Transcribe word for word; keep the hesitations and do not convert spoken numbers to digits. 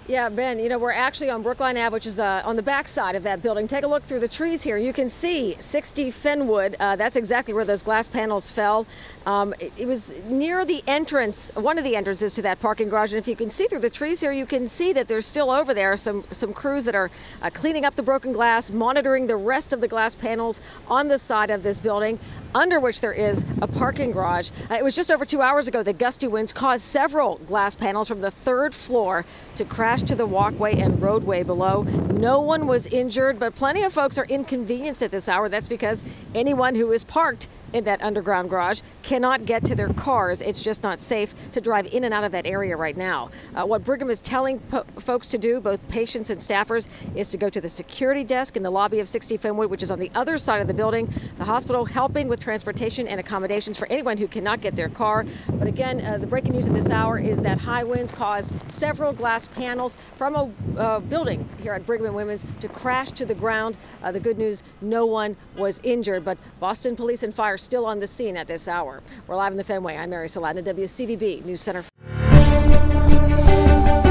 Yeah, Ben, you know, we're actually on Brookline Avenue, which is uh, on the back side of that building. Take a look through the trees here. You can see sixty Fenwood. Uh, that's exactly where those glass panels fell. Um, it, it was near the entrance, one of the entrances to that parking garage. And if you can see through the trees here, you can see that there's still over there some, some crews that are uh, cleaning up the broken glass, monitoring the rest of the glass panels on the side of this building, under which there is a parking garage. Uh, it was just over two hours ago that gusty winds caused several glass panels from the third floor to crash to the walkway and roadway below. No one was injured, but plenty of folks are inconvenienced at this hour. That's because anyone who is parked in that underground garage cannot get to their cars. It's just not safe to drive in and out of that area right now. Uh, what Brigham is telling po folks to do, both patients and staffers, is to go to the security desk in the lobby of sixty Fenwood, which is on the other side of the building. The hospital helping with transportation and accommodations for anyone who cannot get their car. But again, uh, the breaking news at this hour is that high winds caused several glass panels from a uh, building here at Brigham and Women's to crash to the ground. Uh, the good news, no one was injured, but Boston Police and Fire still on the scene at this hour. We're live in the Fenway. I'm Mary Saladin, W C V B News Center.